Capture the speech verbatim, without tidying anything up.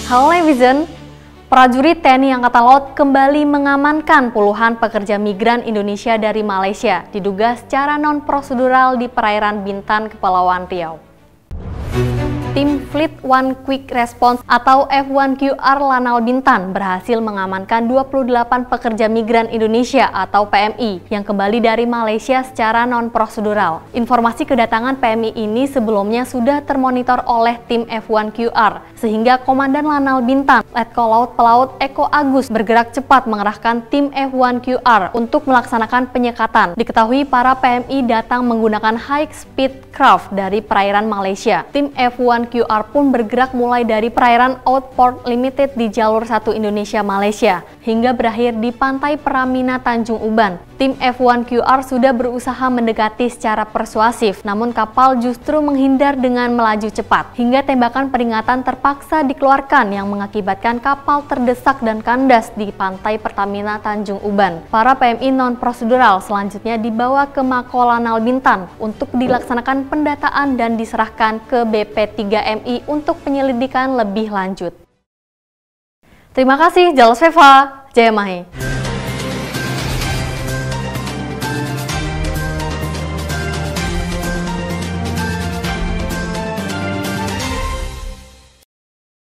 Halo Netizen, prajurit T N I Angkatan Laut kembali mengamankan puluhan pekerja migran Indonesia dari Malaysia, diduga secara non-prosedural di perairan Bintan, Kepulauan Riau. Tim Fleet One Quick Response atau F satu Q R Lanal Bintan berhasil mengamankan dua puluh delapan pekerja migran Indonesia atau P M I yang kembali dari Malaysia secara non-prosedural. Informasi kedatangan P M I ini sebelumnya sudah termonitor oleh tim F satu Q R, sehingga Komandan Lanal Bintan, Letkol Laut Pelaut Eko Agus bergerak cepat mengerahkan tim F satu Q R untuk melaksanakan penyekatan. Diketahui para P M I datang menggunakan high speed craft dari perairan Malaysia. Tim F satu Q R pun bergerak mulai dari perairan Outport Limited di jalur satu Indonesia-Malaysia hingga berakhir di pantai Peramina Tanjung Uban. Tim F satu Q R sudah berusaha mendekati secara persuasif, namun kapal justru menghindar dengan melaju cepat hingga tembakan peringatan terpaksa dikeluarkan yang mengakibatkan kapal terdesak dan kandas di pantai Pertamina Tanjung Uban. Para P M I non-prosedural selanjutnya dibawa ke Mako Lanal Bintan untuk dilaksanakan pendataan dan diserahkan ke B P tiga M I untuk penyelidikan lebih lanjut. Terima kasih, Jalos Veva, Jaya Mahe.